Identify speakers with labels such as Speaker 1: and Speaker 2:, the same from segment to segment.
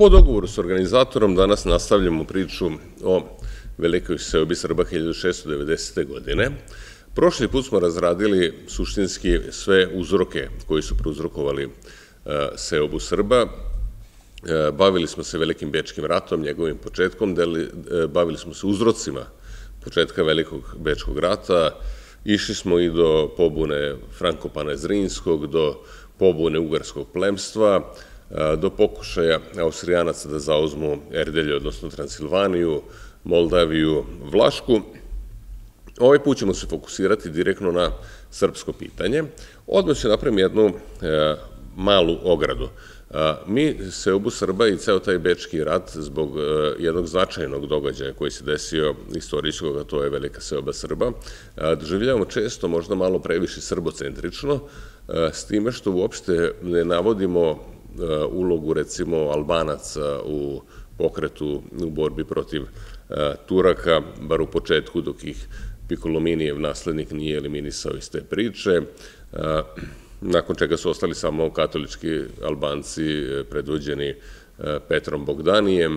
Speaker 1: Po dogovoru s organizatorom danas nastavljamo priču o velikoj seobi Srba 1690. godine. Prošli put smo razradili suštinski sve uzroke koji su prouzrokovali seobu Srba. Bavili smo se Velikim Bečkim ratom, njegovim početkom, bavili smo se uzrocima početka Velikog Bečkog rata, išli smo i do pobune Frankopana Zrinjskog, do pobune ugarskog plemstva, do pokušaja Austrijanaca da zauzmu Erdelje, odnosno Transilvaniju, Moldaviju, Vlašku. Ovaj put ćemo se fokusirati direktno na srpsko pitanje. Odmah ću napraviti jednu malu ogradu. Mi seobu Srba i ceo taj Bečki rat zbog jednog značajnog događaja koji se desio istorijskog, a to je Velika seoba Srba, doživljavamo često, možda malo previše srbocentrično, s time što uopšte ne navodimo ulogu, recimo, Albanaca u pokretu u borbi protiv Turaka, bar u početku, dok ih Pikolominijev naslednik nije eliminisao iz te priče, nakon čega su ostali samo katolički Albanci predvođeni Petrom Bogdanijem.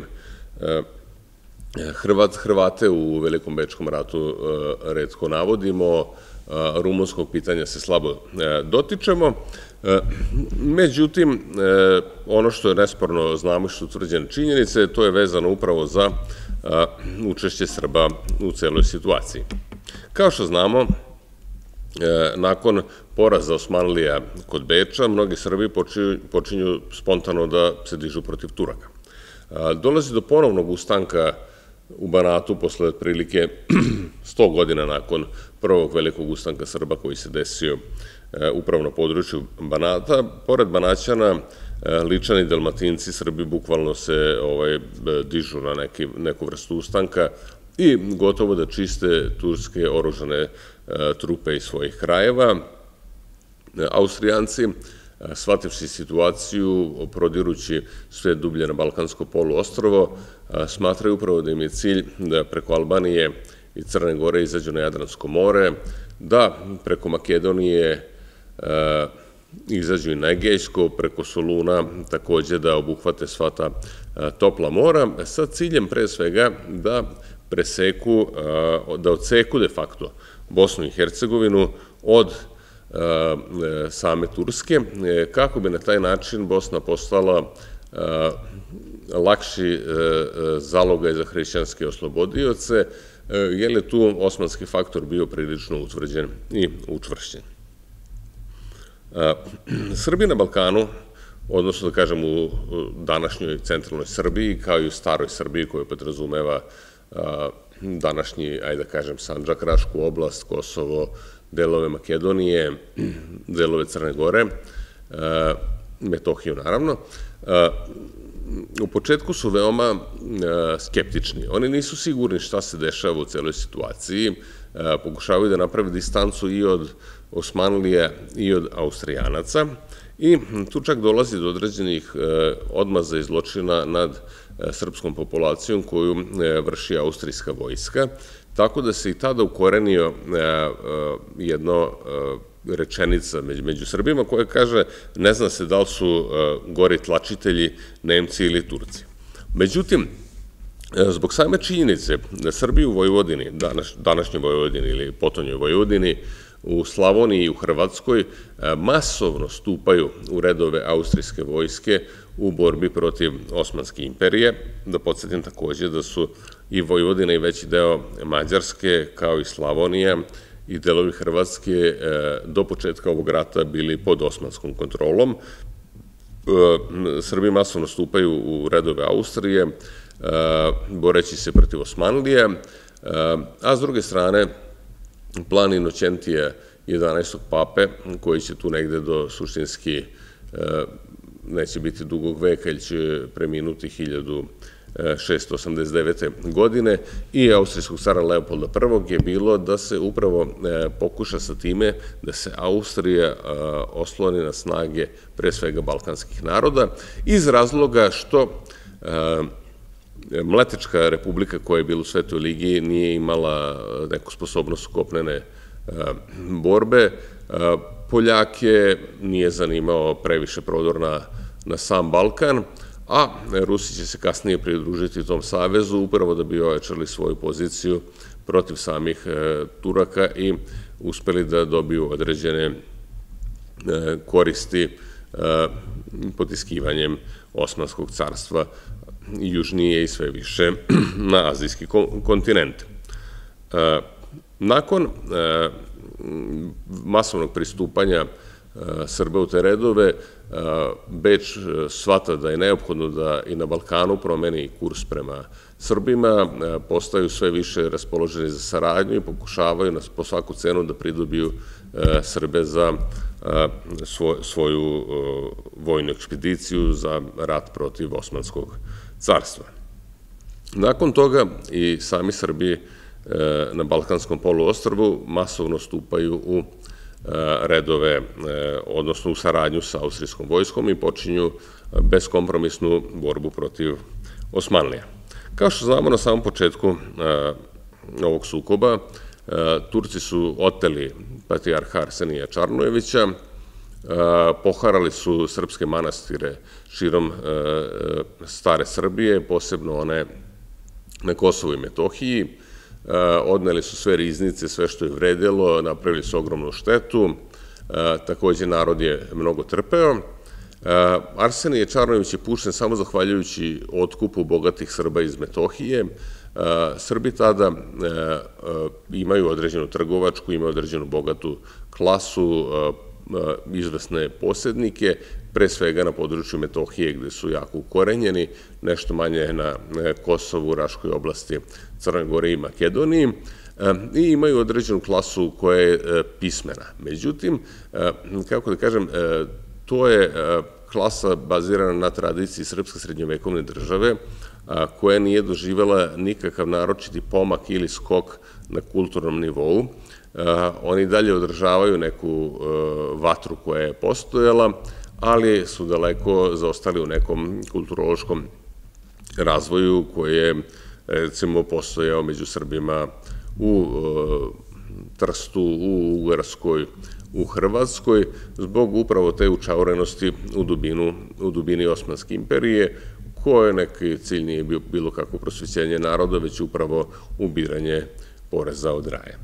Speaker 1: Hrvate u Velikom Bečkom ratu retko navodimo, rumunskog pitanja se slabo dotičemo. Međutim, ono što je nesporno znamo, što utvrđene činjenice, to je vezano upravo za učešće Srba u celoj situaciji. Kao što znamo, nakon poraza Osmanlija kod Beča, mnogi Srbi počinju spontano da se dižu protiv Turaka. Dolazi do ponovnog ustanka u Banatu posle otprilike 100 godina nakon prvog velikog ustanka Srba koji se desio upravo na području Banata. Pored Banaćana, Ličani i Dalmatinci, Srbi bukvalno se dižu na neku vrstu ustanka i gotovo da čiste turske oružane trupe iz svojih krajeva. Austrijanci, shvativši situaciju, prodirući sve dublje na Balkansko poluostrvo, smatraju upravo da im je cilj da preko Albanije i Crne Gore izađu na Jadransko more, da preko Makedonije izađu i na Egejsko, preko Soluna takođe da obuhvate sva ta topla mora, sa ciljem pre svega da odseku de facto Bosnu i Hercegovinu od same Turske, kako bi na taj način Bosna postala lakši zalogaj za hrišćanske oslobodioce, jer je tu osmanski faktor bio prilično utvrđen i učvršćen. Srbi na Balkanu, odnosno da kažem u današnjoj centralnoj Srbiji, kao i u staroj Srbiji koja podrazumeva današnji, ajde da kažem, Sandžak, Rašku oblast, Kosovo, delove Makedonije, delove Crne Gore, Metohiju naravno, u početku su veoma skeptični. Oni nisu sigurni šta se dešava u celoj situaciji, pokušavaju da naprave distancu i od Osmanlija i od Austrijanaca i tu čak dolazi do određenih odmaza i zločina nad srpskom populacijom koju vrši austrijska vojska, tako da se i tada ukorenio jedna rečenica među Srbima koja kaže ne zna se da li su gori tlačitelji Nemci ili Turci. Međutim, zbog same činjenice da Srbi u Vojvodini, današnjoj Vojvodini ili potonjoj Vojvodini, u Slavoniji i u Hrvatskoj masovno stupaju u redove austrijske vojske u borbi protiv Osmanske imperije. Da podsjetim takođe da su i Vojvodina i veći deo Mađarske, kao i Slavonija i delovi Hrvatske do početka ovog rata bili pod osmanskom kontrolom. Srbi masovno stupaju u redove Austrije, boreći se protiv Osmanlija, a s druge strane plan Inoćentija 11. pape, koji će tu negde do suštinski, neće biti dugog veka, ili će preminuti 1689. godine, i austrijskog cara Leopolda I. je bilo da se upravo pokuša sa time da se Austrija osloni na snage pre svega balkanskih naroda, iz razloga što Mletečka republika koja je bila u Svetoj ligi nije imala neku sposobnost kopnene borbe. Poljake nije zanimao previše prodor na sam Balkan, a Rusi će se kasnije pridružiti tom savezu upravo da bi ojačali svoju poziciju protiv samih Turaka i uspeli da dobiju određene koristi potiskivanjem Osmanskog carstva južnije i sve više na azijski kontinent. Nakon masovnog pristupanja Srba u te redove, Beč shvata da je neophodno da i na Balkanu promeni kurs prema Srbima, postaju sve više raspoloženi za saradnju i pokušavaju po svaku cenu da pridobiju Srbe za svoju vojnu ekspediciju za rat protiv Osmanskog carstva. Nakon toga i sami Srbi na Balkanskom poluostrvu masovno stupaju u redove, odnosno u saradnju sa austrijskom vojskom i počinju beskompromisnu borbu protiv Osmanlija. Kao što znamo, na samom početku ovog sukoba, Turci su oteli patrijarha Arsenija Čarnojevića, poharali su srpske manastire širom stare Srbije, posebno one na Kosovu i Metohiji, odneli su sve riznice, sve što je vredelo, napravili su ogromnu štetu, takođe narod je mnogo trpeo. Arsenije Čarnojević je pušten samo zahvaljujući otkupu bogatih Srba iz Metohije. Srbi tada imaju određenu trgovačku, imaju određenu bogatu klasu, izvesne posjednike, pre svega na području Metohije gde su jako ukorenjeni, nešto manje na Kosovu, Raškoj oblasti, Crnoj Gori i Makedoniji, i imaju određenu klasu koja je pismena. Međutim, kako da kažem, to je klasa bazirana na tradiciji srpske srednjovekovne države, koja nije doživela nikakav naročiti pomak ili skok na kulturnom nivou. Oni dalje održavaju neku vatru koja je postojala, ali su daleko zaostali u nekom kulturološkom razvoju koji je, recimo, postojao među Srbima u Trstu, u Ugarskoj, u Hrvatskoj, zbog upravo te učaurenosti u dubini Osmanske imperije, koje neki cilj nije bilo kako prosvećenje naroda, već upravo ubiranje poreza od raja.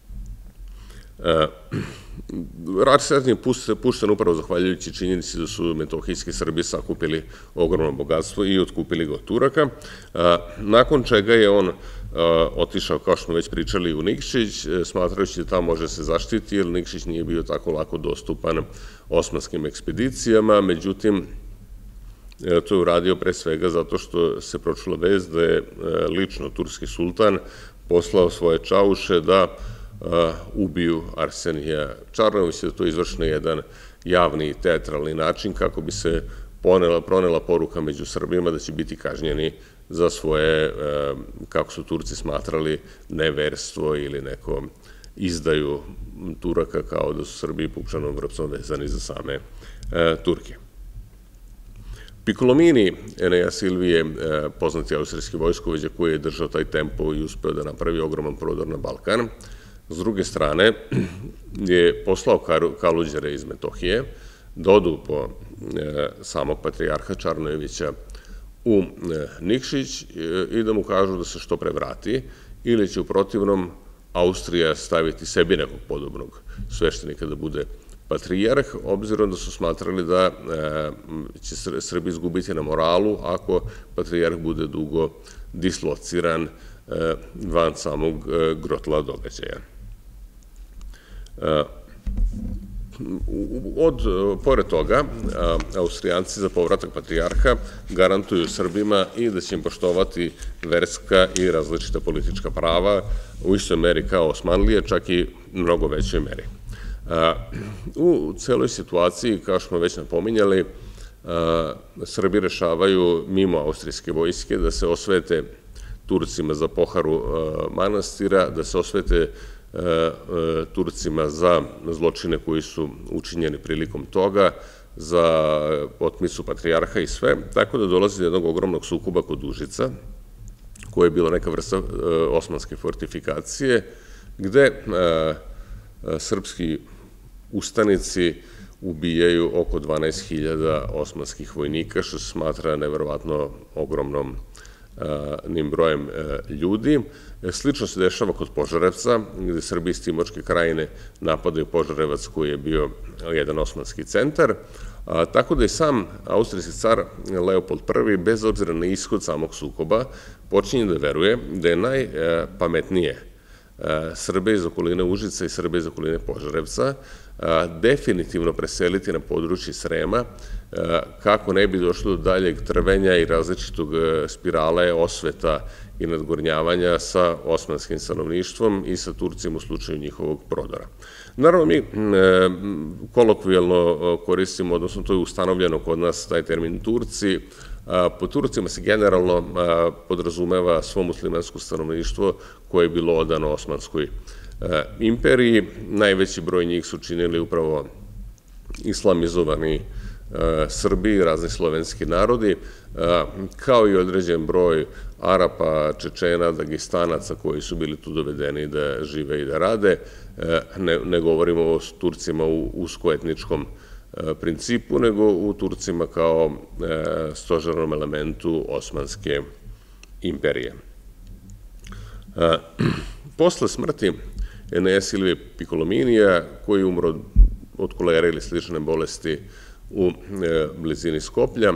Speaker 1: Rat je pušten upravo zahvaljujući činjenici da su metohijski Srbi sakupili ogromno bogatstvo i otkupili ga od Turaka, nakon čega je on otišao, kao što smo već pričali, u Nikšić, smatrajući da tamo može se zaštiti, jer Nikšić nije bio tako lako dostupan osmanskim ekspedicijama. Međutim, to je uradio pre svega zato što se pročula vest da je lično turski sultan poslao svoje čauše da ubiju Arsenija Čarnojevića, da to je izvršeno jedan javni teatralni način kako bi se pronela poruka među Srbima da će biti kažnjeni za svoje, kako su Turci smatrali, neverstvo ili neko izdaju Turaka, kao da su Srbi pupčanom vrpcom vezani za same Turke. Piccolomini, Enea Silvije, poznati austrijski vojskovođa koji je držao taj tempo i uspeo da napravi ogroman prodor na Balkan. S druge strane, je poslao kaluđere iz Metohije da odu po samog patrijarha Čarnojevića u Nikšić i da mu kažu da se što pre vrati, ili će u protivnom Austrija staviti sebi nekog podobnog sveštenika da bude patrijarh, obzirom da su smatrali da će Srbi izgubiti na moralu ako patrijarh bude dugo dislociran van samog grotla događaja. Pored toga, Austrijanci za povratak patrijarha garantuju Srbima i da će im poštovati verska i različita politička prava u istoj meri kao Osmanlije, čak i mnogo većoj meri. U celoj situaciji, kao što smo već napominjali, Srbi rešavaju mimo austrijske vojske da se osvete Turcima za poharu manastira, da se osvete Turcima za zločine koji su učinjeni prilikom toga, za otmicu patrijarha i sve, tako da dolazi do jednog ogromnog sukoba kod Užica, koja je bila neka vrsta osmanske fortifikacije, gde srpski ustanici ubijaju oko 12.000 osmanskih vojnika, što se smatra neverovatno ogromnim brojem ljudi. Slično se dešava kod Požarevca, gde Srbi iz Timočke krajine napadaju Požarevac, koji je bio jedan osmanski centar, tako da je sam austrijski car Leopold I, bez obzira na ishod samog sukoba, počinje da veruje da je najpametnije Srbe iz okoline Užica i Srbe iz okoline Požarevca definitivno preseliti na područje Srema, kako ne bi došlo do daljeg trvenja i različitog spirale osveta i nadgornjavanja sa osmanskim stanovništvom i sa Turcima u slučaju njihovog prodora. Naravno, mi kolokvijalno koristimo, odnosno to je ustanovljeno kod nas taj termin Turci. Po Turcima se generalno podrazumeva svo muslimansko stanovništvo koje je bilo odano Osmanskoj imperiji. Najveći broj njih su činili upravo islamizovani Srbi i razni slovenski narodi, kao i određen broj Arapa, Čečena, Dagestanaca koji su bili tu dovedeni da žive i da rade. Ne govorimo o Turcima u uskoetničkom principu, nego u Turcima kao stožernom elementu Osmanske imperije. Posle smrti Eneja Silvije Picolominija, koji je umro od kolere ili slične bolesti u blizini Skoplja,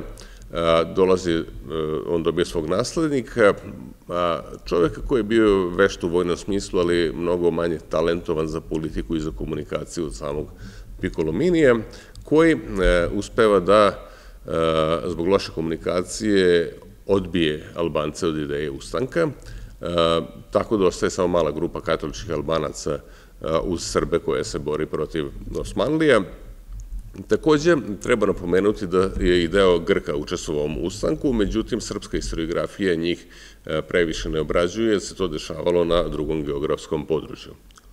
Speaker 1: on dobije svog naslednika, čoveka koji je bio vešt u vojnom smislu, ali mnogo manje talentovan za politiku i za komunikaciju od samog Picolominija, koji uspeva da zbog loše komunikacije odbije Albance od ideje ustanka, tako da ostaje samo mala grupa katoličkih Albanaca uz Srbe koja se bori protiv Osmanlija. Takođe, treba napomenuti da je i deo Grka učestvovao u ovom ustanku, međutim, srpska historiografija njih previše ne obrađuje, jer se to dešavalo na drugom geografskom području.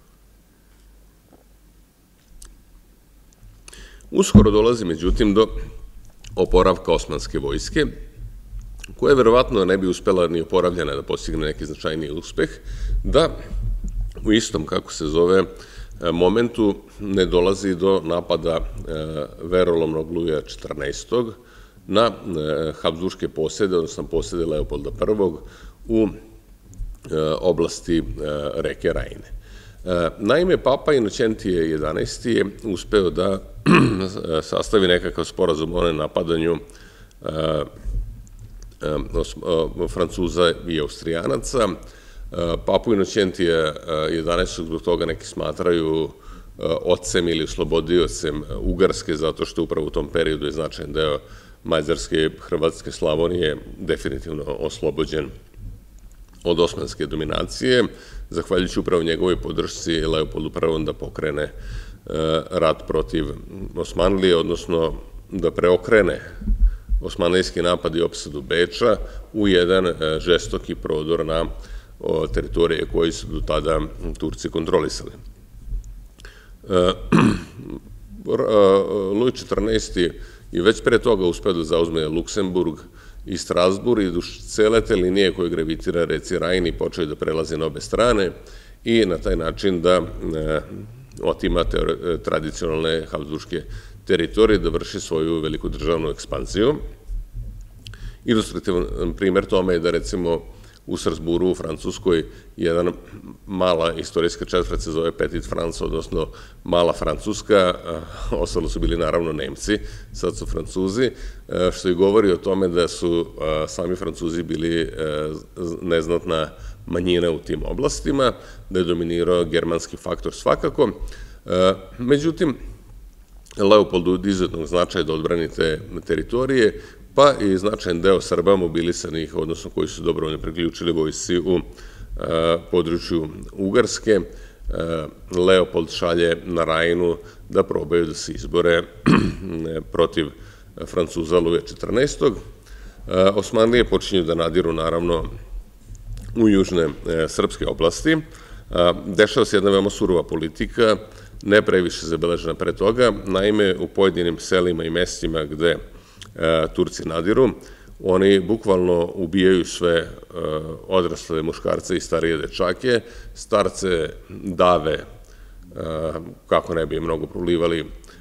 Speaker 1: Uskoro dolazi, međutim, do oporavka osmanske vojske, koja verovatno ne bi uspela ni oporavljena da postigne neki značajniji uspeh, da u istom, kako se zove, momentu ne dolazi do napada verolomnog Luja XIV. Na habsburške posede, odnosno posede Leopolda I. u oblasti reke Rajne. Naime, papa Inocentije XI. Je uspeo da sastavi nekakav sporazum o nenapadanju Francuza i Austrijanaca. Papu Inocentija XI. Zbog toga neki smatraju ocem ili oslobodiocem Ugarske, zato što upravo u tom periodu je značajan deo Mađarske, Hrvatske, Slavonije definitivno oslobođen od osmanske dominacije, zahvaljujući upravo njegovoj podršci Leopoldu I. da pokrene rat protiv Osmanlije, odnosno da preokrene osmanlijski napad i opsadu Beča u jedan žestoki prodor na teritorije koje su do tada Turci kontrolisali. Luj XIV. Je već pre toga uspeo da zauzme Luksemburg i Strasburg i duž cele te linije koje gravitira reci Rajni počeo da prelazi na obe strane i na taj način da otima tradicionalne habsburške teritorije, da vrši svoju veliku državnu ekspansiju. Ilustrativan primer tome je da, recimo, u Strasburu, u Francuskoj, jedna mala istorijska četvrt se zove Petit France, odnosno Mala Francuska, ostalo su bili naravno Nemci, sad su Francuzi, što i govori o tome da su sami Francuzi bili neznatna manjina u tim oblastima, da je dominirao germanski faktor svakako. Međutim, Leopoldu od izuzetnog značaja da odbrani te teritorije, pa i značajan deo Srba mobilisanih, odnosno koji su dobrovoljno priključili vojsci u području Ugarske, Leopold šalje na Rajnu da probaju da se izbore protiv Francuza Luja XIV. Osmanlije počinju da nadiru, naravno, u južne srpske oblasti. Dešava se jedna veoma surova politika, ne previše zabeležena pre toga. Naime, u pojedinim selima i mestima gde Turci nadiru, oni bukvalno ubijaju sve odrasle muškarce i starije dečake, starce dave kako ne bi mnogo prolivali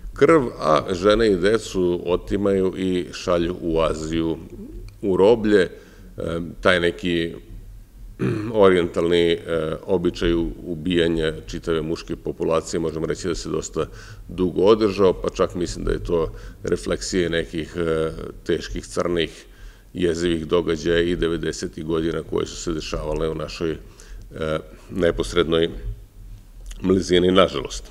Speaker 1: krv, a žene i decu otimaju i šalju u Aziju u roblje. Taj neki orijentalni običaj ubijanja čitave muške populacije, možemo reći da se dosta dugo održao, pa čak mislim da je to refleksije nekih teških, crnih, jezivih događaja i 90. godina koje su se dešavale u našoj neposrednoj blizini, nažalost.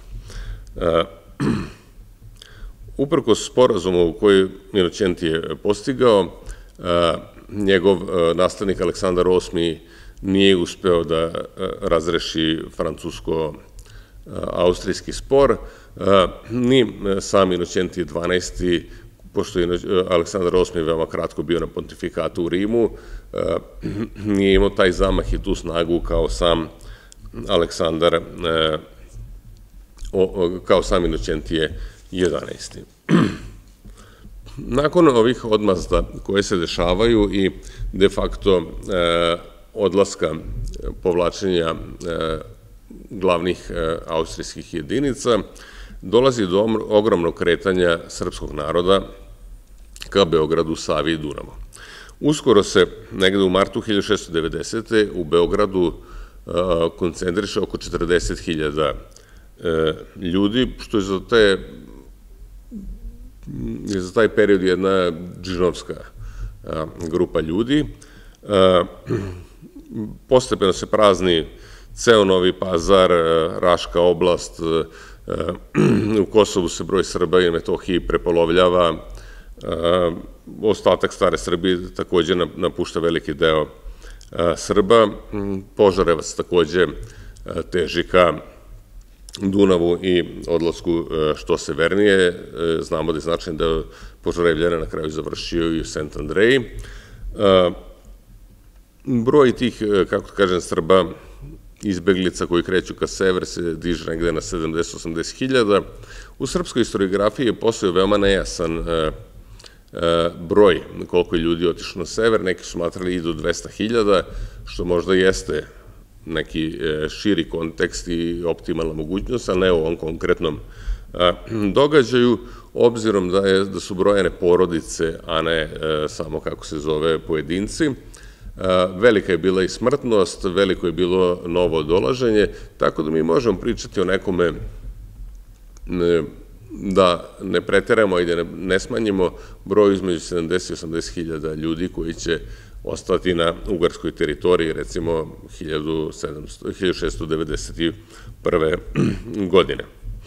Speaker 1: Uprkos sporazumu koji Inokentije je postigao, njegov naslednik Aleksandar VIII nije uspeo da razreši francusko-austrijski spor, ni sam Inokentije XII, pošto je Aleksandar VIII veoma kratko bio na pontifikatu u Rimu, nije imao taj zamah i tu snagu kao sam Aleksandar, kao sam Inokentije XI. Nakon ovih odmazda koje se dešavaju i de facto odlaska, povlačenja glavnih austrijskih jedinica, dolazi do ogromnog kretanja srpskog naroda ka Beogradu, Savi i Dunavu. Uskoro se, negde u martu 1690. u Beogradu koncentriše oko 40.000 ljudi, što je za taj period jedna džinovska grupa ljudi. Postepeno se prazni ceo Novi Pazar, Raška oblast, u Kosovu se broj Srba i Metohiji prepolovljava, ostatak stare Srbije takođe napušta veliki deo Srba, Požarevac takođe teži ka Dunavu i odlasku što severnije. Znamo da je značajan deo Požarevljana na kraju završio i u St. Andreji. Broj tih, kako kažem, Srba izbeglica koji kreću ka sever se diže negde na 70-80 hiljada. U srpskoj historiografiji je postojao veoma nejasan broj koliko je ljudi otišlo na sever. Neki su smatrali i do 200.000, što možda jeste neki širi kontekst i optimalna mogućnost, a ne u ovom konkretnom događaju, obzirom da su brojene porodice, a ne samo, kako se zove, pojedinci. Velika je bila i smrtnost, veliko je bilo novo dolaženje, tako da mi možemo pričati o nekome, da ne preteramo i da ne smanjimo broj između 70 i 80.000 ljudi koji će ostati na ugarskoj teritoriji, recimo 1691. godine.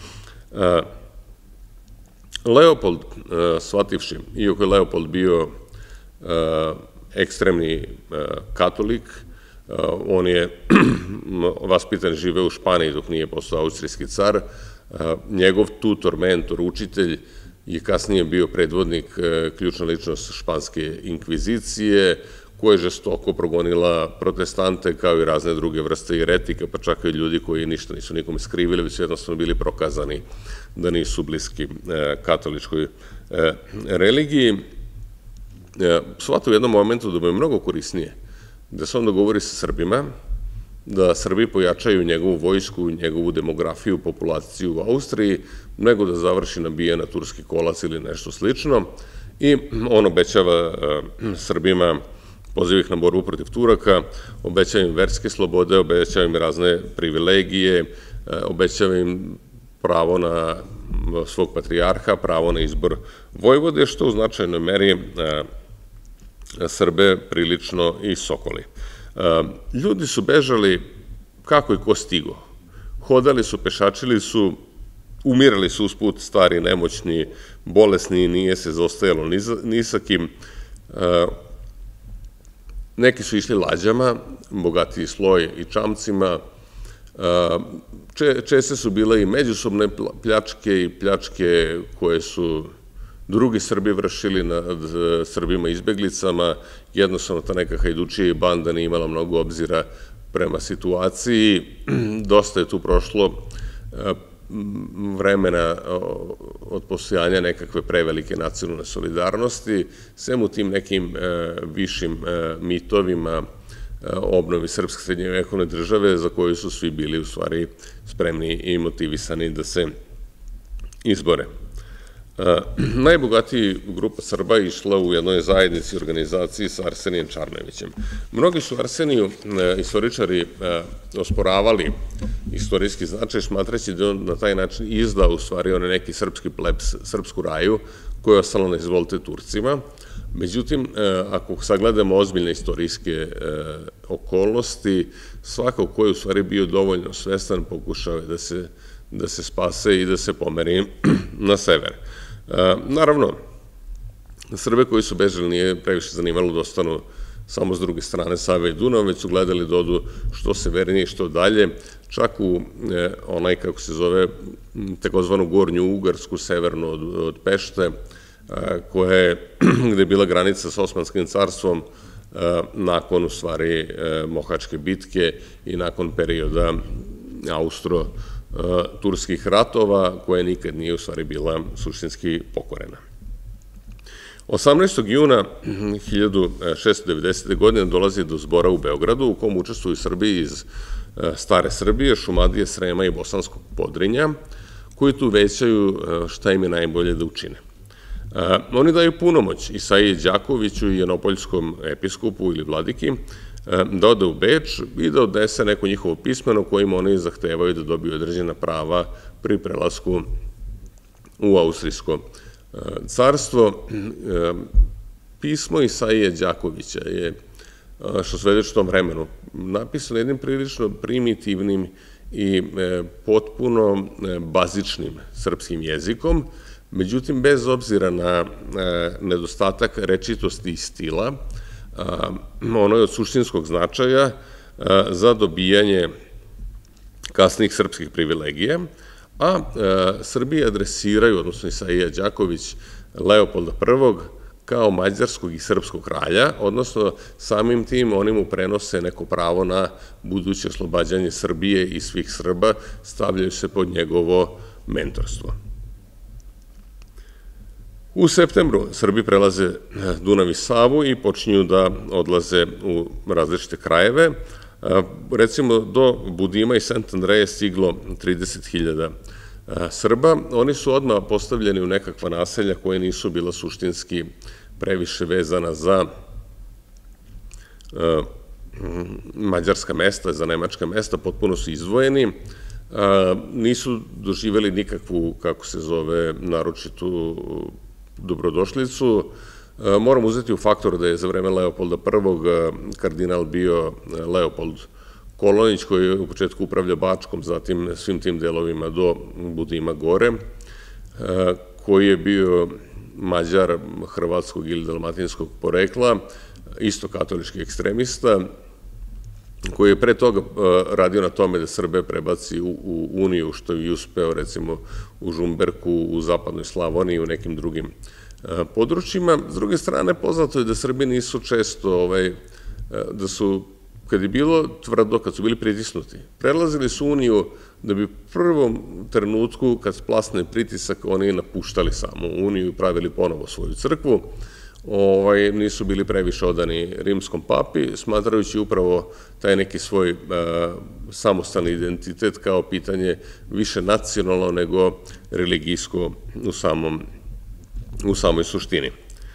Speaker 1: Leopold, shvativši, iako je Leopold bio ekstremni katolik, on je vaspitan, živeo u Španiji dok nije postao austrijski car, njegov tutor, mentor, učitelj je kasnije bio predvodnik, ključna ličnost španske inkvizicije, koja je žestoko progonila protestante kao i razne druge vrste jeretika, pa čak i ljudi koji ništa nisu nikome skrivili, već jednostavno bili prokazani da nisu bliski katoličkoj religiji. Shvata u jednom momentu da mu je mnogo korisnije da se on dogovori sa Srbima, da Srbi pojačaju njegovu vojsku, njegovu demografiju, populaciju u Austriji, nego da završi nabija na turski kolac ili nešto slično. I on obećava Srbima, poziva ih na borbu protiv Turaka, obećava im verske slobode, obećava im razne privilegije, obećava im pravo na svog patrijarha, pravo na izbor vojvode, što u značajnoj meri Srbe prilično i sokoli. Ljudi su bežali kako i ko stigo. Hodali su, pešačili su, umirali su usput stari, nemoćni, bolesni, nije se zaostajalo ni sa kim. Neki su išli lađama, bogatiji sloj i čamcima. Česte su bile i međusobne pljačke i pljačke koje su drugi Srbi vršili nad Srbima izbeglicama. Jednostavno ta neka hajdučija i banda nije imala mnogo obzira prema situaciji. Dosta je tu prošlo vremena od postojanja nekakve prevelike nacionalne solidarnosti, sem u tim nekim višim mitovima obnovi srpske srednjevekovne države za koju su svi bili u stvari spremni i motivisani da se izbore. Najbogatiji grupa Srba išla u jednoj zajednici organizaciji sa Arsenijem Čarnevićem. Mnogi su Arseniju istoričari osporavali istorijski značaj, smatrajući da on na taj način izdao u stvari onaj neki srpski plebs, srpsku raju, koja je ostala na izvolite Turcima. Međutim, ako sagledamo ozbiljne istorijske okolnosti, svako ko je u stvari bio dovoljno svestan pokušao je da se spase i da se pomeri na sever. Naravno, Srbe koji su bežali nije previše zanimalo da ostanu samo s druge strane Save i Dunava, već su gledali da odu što severnije i što dalje, čak u onaj, kako se zove, takozvanu Gornju Ugarsku, severno od Pešte, gde je bila granica s Osmanskim carstvom nakon, u stvari, Mohačke bitke i nakon perioda Austro-turskih ratova, koja nikad nije, u stvari, bila suštinski pokorena. 18. juna 1690. godine dolazi do zbora u Beogradu, u kom učestvuju Srbi iz Stare Srbije, Šumadije, Srema i Bosanskog Podrinja, koji tu većaju šta im je najbolje da učine. Oni daju punomoć Isaiji Đakoviću i Janopoljskom episkopu ili vladiki da ode u Beč i da odnese neko njihovo pismeno kojim oni zahtevaju da dobiju određena prava pri prelasku u Austrijsko carstvo. Pismo Isaije Đakovića je, što svedoči u tom vremenu, napisano jednim prilično primitivnim i potpuno bazičnim srpskim jezikom, međutim, bez obzira na nedostatak rečitosti i stila, ono je od suštinskog značaja za dobijanje kasnijih srpskih privilegija, a Srbi adresiraju, odnosno Isaija Đaković, Leopolda I kao mađarskog i srpskog kralja, odnosno samim tim oni mu prenose neko pravo na buduće oslobađanje Srbije i svih Srba, stavljaju se pod njegovo mentorstvo. U septembru Srbi prelaze Dunav i Savu i počinju da odlaze u različite krajeve. Recimo, do Budima i Sant Andreja je stiglo 30.000 Srba. Oni su odmah postavljeni u nekakva naselja koje nisu bila suštinski previše vezana za mađarska mesta, za nemačka mesta, potpuno su izdvojeni. Nisu doživjeli nikakvu, kako se zove, naročitu dobrodošlicu. Moram uzeti u faktor da je za vreme Leopolda I kardinal bio Leopold Kolonić, koji je u početku upravljao Bačkom, zatim svim tim delovima do Budima gore, koji je bio Mađar hrvatskog ili dalmatinskog porekla, isto katolički ekstremista, koji je pre toga radio na tome da Srbe prebaci u Uniju, što je uspeo, recimo, u Žumberku, u zapadnoj Slavoniji i u nekim drugim područjima. S druge strane, poznato je da Srbi nisu često, da su, kad je bilo tvrdo, kad su bili pritisnuti, prelazili su Uniju da bi u prvom trenutku, kad splasne pritisak, oni napuštali samo Uniju i pravili ponovo svoju crkvu. Nisu bili previše odani rimskom papi, smatrajući upravo taj neki svoj samostalni identitet kao pitanje više nacionalno nego religijsko u samoj suštini.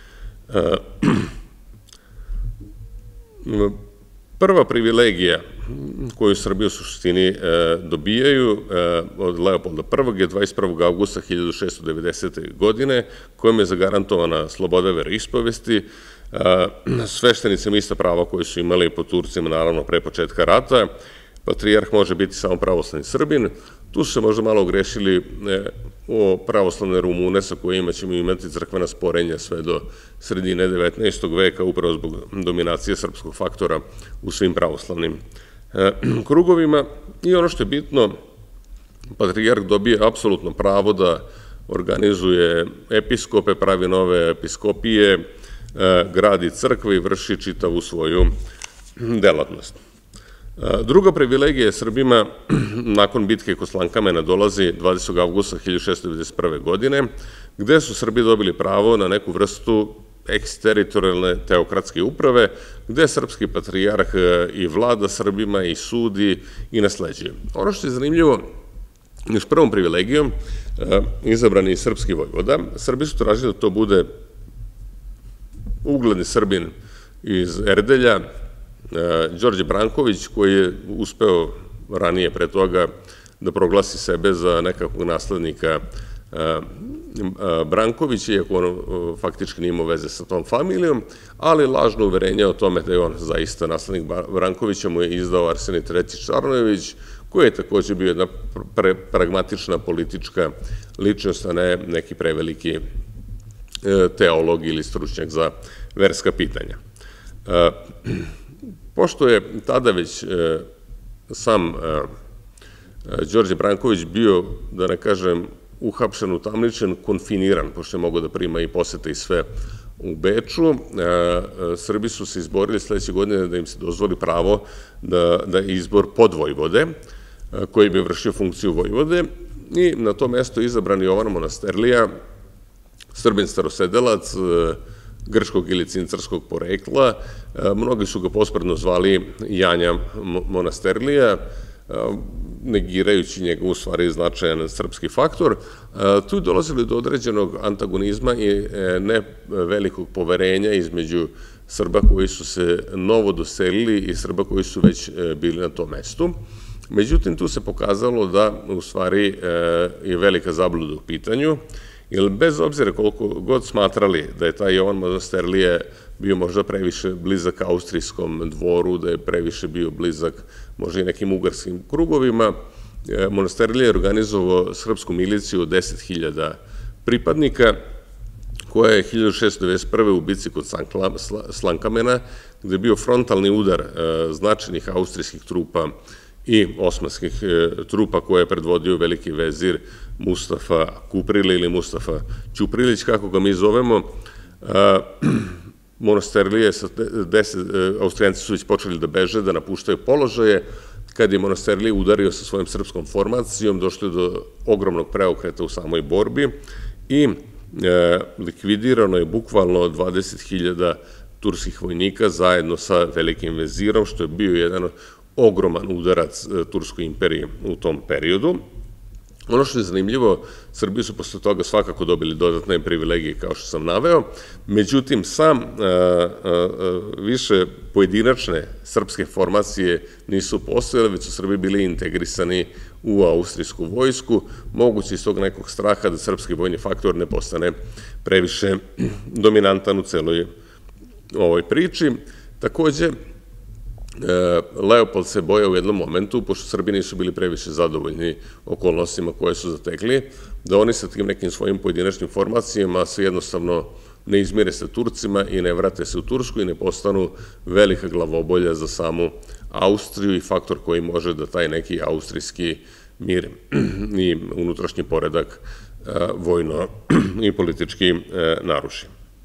Speaker 1: Prva privilegija koju Srbi u suštini dobijaju od Leopolda I je 21. augusta 1690. godine, kojom je zagarantovana sloboda veroispovesti, sveštenicima ista prava koje su imali po Turcima, naravno, pre početka rata. Patrijarh može biti samo pravoslavni Srbin. Tu su se možda malo ogrešili o pravoslavne Rumune, sa kojima ćemo imati crkvena sporenja sve do sredine 19. veka, upravo zbog dominacije srpskog faktora u svim pravoslavnim krugovima. I ono što je bitno, patrijarh dobije apsolutno pravo da organizuje episkope, pravi nove episkopije, gradi crkve i vrši čitavu svoju delatnost. Druga privilegija je Srbima nakon bitke kod Slankamena dolazi 20. augusta 1691. godine, gde su Srbi dobili pravo na neku vrstu eksteritorijalne teokratske uprave, gde srpski patrijarh i vlada Srbima i sudi i nasleđuje. Ono što je zanimljivo, još prvom privilegijom, izabrani srpski vojvoda. Srbi su tražili da to bude ugledni Srbin iz Erdelja, Đorđe Branković, koji je uspeo ranije pre toga da proglasi sebe za nekakvog naslednika Brankovića, iako on faktički nije imao veze sa tom familijom, ali lažno uverenje o tome da je on zaista naslednik Brankovića mu je izdao Arsenij III. Čarnojević, koji je takođe bio jedna pragmatična politička ličnost, a ne neki preveliki teolog ili stručnjak za verska pitanja. Pošto je tada već sam Đorđe Branković bio, da ne kažem, uhapšen, utamničen, konfiniran, pošto je mogao da prima i posete i sve u Beču, Srbi su se izborili sledeće godine da im se dozvoli pravo da izbor podvojvode, koji bi vršio funkciju vojvode, i na to mesto izabran Jovan Monasterlija, Srbin starosedelac, grčkog ili cincarskog porekla. Mnogi su ga pospredno zvali Janja Monasterlija, negirajući njegov u stvari značajan srpski faktor. Tu je dolazili do određenog antagonizma i ne velikog poverenja između Srba koji su se novo doselili i Srba koji su već bili na tom mestu. Međutim, tu se pokazalo da u stvari je velika zabluda u pitanju, jer bez obzira koliko god smatrali da je taj Jovan Monasterlije bio možda previše blizak austrijskom dvoru, da je previše bio blizak možda i nekim ugarskim krugovima, Monasterlije je organizovao srpsku miliciju od 10.000 pripadnika, koja je 1691. u bici kod Slankamena, gde je bio frontalni udar značajnih austrijskih trupa i osmanskih trupa koje je predvodio veliki vezir Mustafa Kuprili ili Mustafa Ćuprilić, kako ga mi zovemo. Monasterlije, Austrijanci su već počeli da beže, da napuštaju položaje. Kad je Monasterlije udario sa svojom srpskom formacijom, došlo je do ogromnog preokreta u samoj borbi i likvidirano je bukvalno 20.000 turskih vojnika zajedno sa velikim vezirom, što je bio jedan ogroman udarac Turskoj imperiji u tom periodu. Ono što je zanimljivo, Srbi su posle toga svakako dobili dodatne privilegije, kao što sam naveo, međutim, više pojedinačne srpske formacije nisu postojale, već su Srbi bili integrisani u austrijsku vojsku, moguće iz tog nekog straha da srpski vojni faktor ne postane previše dominantan u celoj ovoj priči. Takođe, Leopold se bojao u jednom momentu, pošto Srbi nisu bili previše zadovoljni okolnostima koje su zatekli, da oni sa tim nekim svojim pojedinačnim formacijama se jednostavno ne izmire sa Turcima i ne vrate se u Tursku i ne postanu velika glavobolja za samu Austriju i faktor koji može da taj neki austrijski mir i unutrašnji poredak vojno i politički naruši.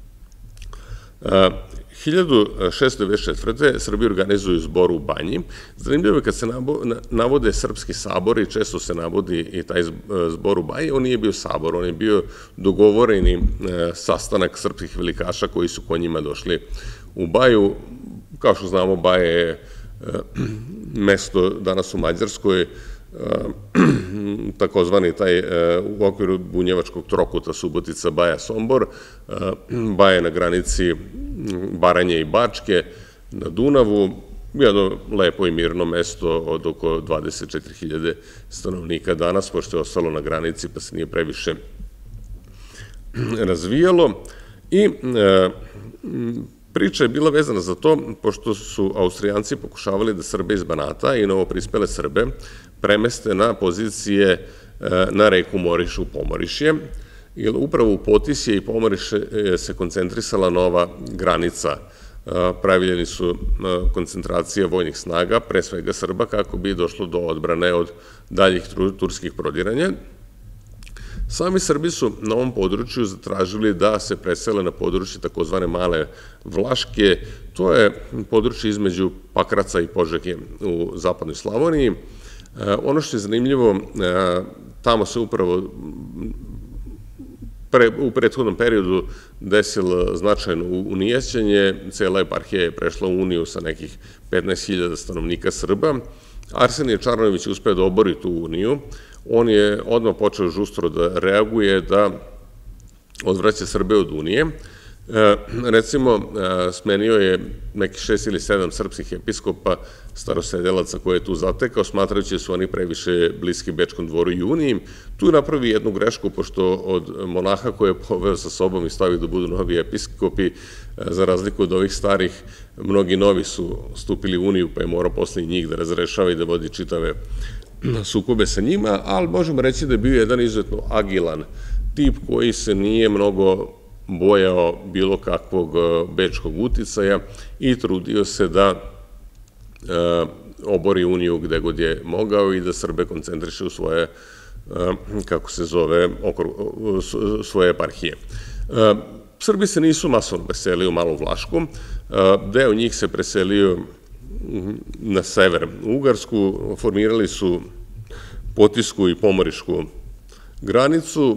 Speaker 1: 1694. Srbi organizuju zbor u Banji. Zanimljivo je kad se navode srpski sabori, često se navodi i taj zbor u Banji, on nije bio sabor, on je bio dogovoreni sastanak srpskih velikaša koji su ko njima došli u Baju. Kao što znamo, Baja je mesto danas u Mađarskoj, takozvani taj u okviru bunjevačkog trokuta Subotica, Baja, Sombor. Baja je na granici Baranje i Bačke, na Dunavu, jedno lepo i mirno mesto od oko 24.000 stanovnika danas, pošto je ostalo na granici pa se nije previše razvijalo. I priča je bila vezana za to, pošto su Austrijanci pokušavali da Srbe iz Banata i novoprispele Srbe premeste na pozicije na reku Moriš u Pomorišje, jer upravo u Potisje i Pomoriše se koncentrisala nova granica. Praviljeni su koncentracija vojnih snaga, pre svega Srba, kako bi došlo do odbrane od daljih turskih prodiranja. Sami Srbi su na ovom području zatražili da se presele na područje takozvane Male Vlaške, to je područje između Pakraca i Požege u zapadnoj Slavoniji. Ono što je zanimljivo, tamo se upravo u prethodnom periodu desilo značajno unijećenje, cela eparhija je prešla u uniju sa nekih 15.000 stanovnika Srba, Arsenije Čarnojević uspeo da obori tu uniju. On je odmah počeo žustro da reaguje, da odvraća Srbe od unije. Recimo, smenio je neki 6 ili 7 srpskih episkopa, starosedelaca koje je tu zatekao, smatrajući da su oni previše bliski Bečkom dvoru i uniji. Tu napravi jednu grešku, pošto od monaha koje je poveo sa sobom i stavio da budu novi episkopi, za razliku od ovih starih, mnogi novi su stupili u uniju, pa je morao posle njih da razrešava i da vodi čitave sukobe sa njima, ali možemo reći da je bio jedan izuzetno agilan tip koji se nije mnogo bojao bilo kakvog bečkog uticaja i trudio se da obori uniju gde god je mogao i da Srbe koncentriše u svoje, kako se zove, svoje eparhije. Srbi se nisu masovno preselili u Malu Vlašku, deo njih se preselio na sever u Ugarsku, formirali su Potisku i Pomorišku granicu.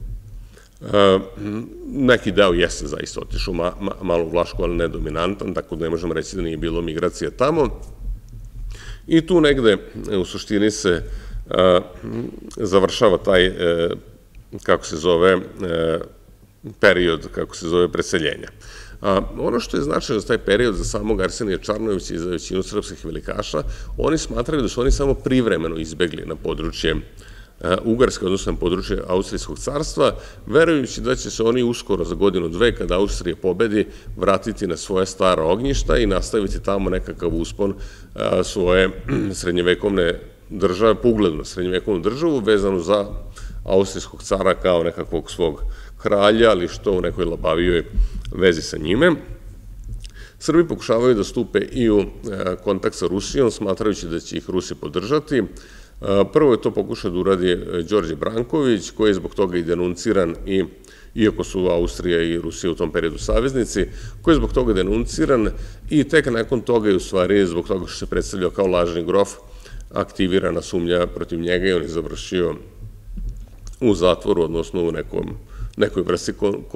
Speaker 1: Neki deo jeste zaista otišao u Malu Vlašku, ali ne dominantan, tako da ne možemo reći da nije bilo migracija tamo. I tu negde u suštini se završava taj, kako se zove, period, kako se zove, preseljenja. Ono što je značajno za taj period, za samog Arsenija Čarnojevića i za većinu srpskih velikaša, oni smatraju da su oni samo privremeno izbegli na područje Ugarske, odnosno na područje Austrijskog carstva, verujući da će se oni uskoro za godinu dve, kada Austrija pobedi, vratiti na svoje stara ognjišta i nastaviti tamo nekakav uspon svoje srednjevekovne države, po ugledu na srednjevekovnu državu, vezanu za austrijskog cara kao nekakvog svog kralja, ali što u nekoj labavijoj vezi sa njime. Srbi pokušavaju da stupe i u kontakt sa Rusijom, smatrajući da će ih Rusi podržati. Prvo je to pokušao da uradi Đorđe Branković, koji je zbog toga i denunciran, iako su Austrija i Rusija u tom periodu saveznici, koji je zbog toga denunciran i tek nakon toga je u stvari, zbog toga što se predstavljao kao lažni grof, aktivirana sumnja protiv njega i on je završio u zatvoru, odnosno u nekoj vrsti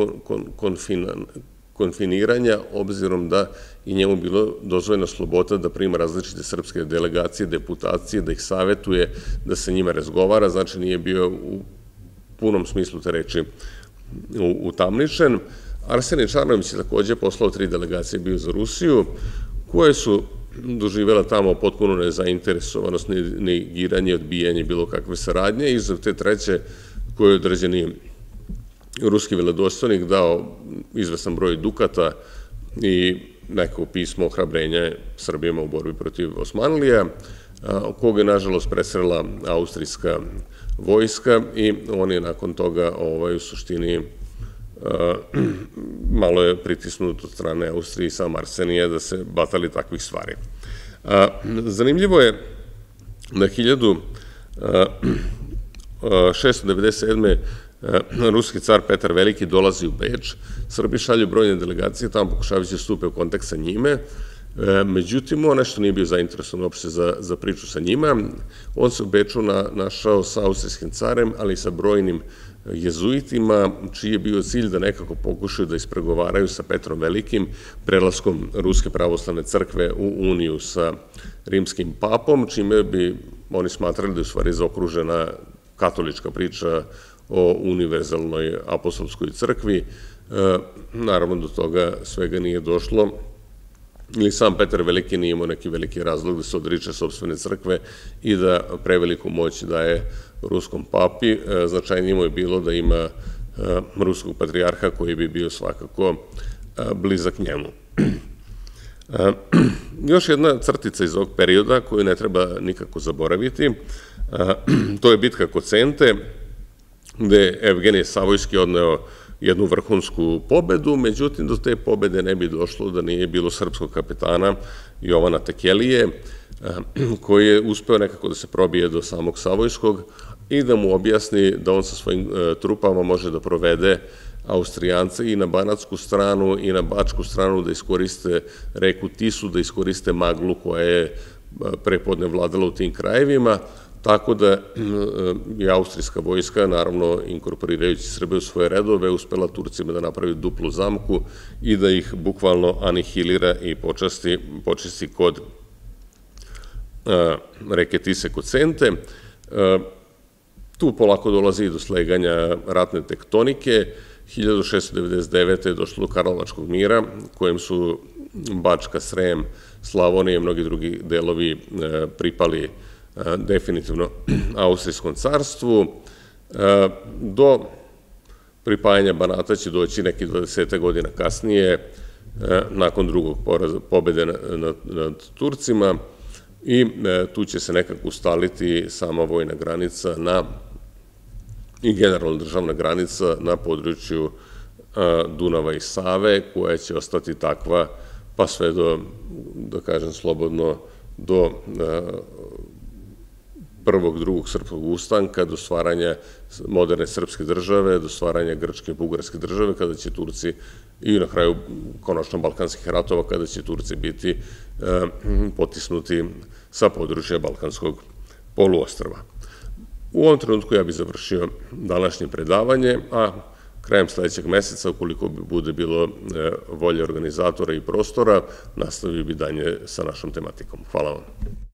Speaker 1: konfiniranja, obzirom da i njemu bilo dozvoljena sloboda da prima različite srpske delegacije, deputacije, da ih savetuje, da se njima razgovara, znači nije bio u punom smislu te reči utamničen. Arsenije Čarnojević je takođe poslao 3 delegacije bio za Rusiju, koje su doživjela tamo potpuno nezainteresovanost, negiranje, odbijanje bilo kakve saradnje i za te treće koje je određeni ruski veledostojnik dao izvestan broj dukata i neko pismo ohrabrenja Srbijama u borbi protiv Osmanlija, koga je nažalost presrela austrijska vojska i on je nakon toga u suštini malo je pritisnut od strane Austrije i sam Arsenija da se batali takvih stvari. Zanimljivo je da 1697. ruski car Petar Veliki dolazi u Beč, Srbi šalju brojne delegacije, tamo pokušavajući stupe u kontakt sa njime, međutim, on nešto nije bio zainteresovan uopšte za priču sa njima, on se u Beču našao sa austrijskim carem, ali i sa brojnim jezuitima, čiji je bio cilj da nekako pokušaju da ispregovaraju sa Petrom Velikim prelaskom Ruske pravoslavne crkve u uniju sa rimskim papom, čime bi oni smatrali da je u stvari zaokružena katolička priča o univerzalnoj apostolskoj crkvi. Naravno, do toga svega nije došlo. Ili sam Petar Veliki nije imao neki veliki razlog da se odriče sopstvene crkve i da preveliku moć daje ruskom papi. Značajnije mu je bilo da ima ruskog patrijarha koji bi bio svakako blizak njemu. Još jedna crtica iz ovog perioda koju ne treba nikako zaboraviti, to je bitka kod Sente, gde je Evgenije Savojski odneo jednu vrhunsku pobedu, međutim do te pobede ne bi došlo da nije bilo srpskog kapetana Jovana Tekelije, koji je uspeo nekako da se probije do samog Savojskog i da mu objasni da on sa svojim trupama može da provede Austrijance i na banatsku stranu i na bačku stranu, da iskoriste reku Tisu, da iskoriste maglu koja je prepodne vladala u tim krajevima, tako da je austrijska vojska, naravno inkorporirajući Srbe u svoje redove, uspela Turcima da napravi duplu zamku i da ih bukvalno anihilira i počisti kod reke Tise kod Sente. Tu polako dolazi i do sleganja ratne tektonike. 1699. je došlo do Karlovačkog mira, kojem su Bačka, Srem, Slavonija i mnogi drugi delovi pripali definitivno Austrijskom carstvu. Do pripajanja Banata će doći neki 20 godina kasnije, nakon drugog pobede nad Turcima, i tu će se nekako ustaliti sama vojna granica i generalna državna granica na području Dunava i Save, koja će ostati takva pa sve do, da kažem slobodno, do prvog, drugog srpskog ustanka, do stvaranja moderne srpske države, do stvaranja grčke i bugarske države, kada će Turci, i na kraju konačno balkanskih ratova, kada će Turci biti potisnuti sa područja Balkanskog poluostrva. U ovom trenutku ja bih završio današnje predavanje, a krajem sledećeg meseca, ukoliko bude bilo volje organizatora i prostora, nastavio bi dalje sa našom tematikom. Hvala vam.